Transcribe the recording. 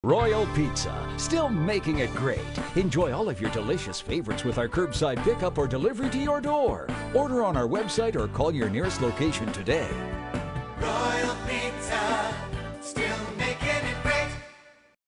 Royal Pizza, still making it great. Enjoy all of your delicious favorites with our curbside pickup or delivery to your door. Order on our website or call your nearest location today. Royal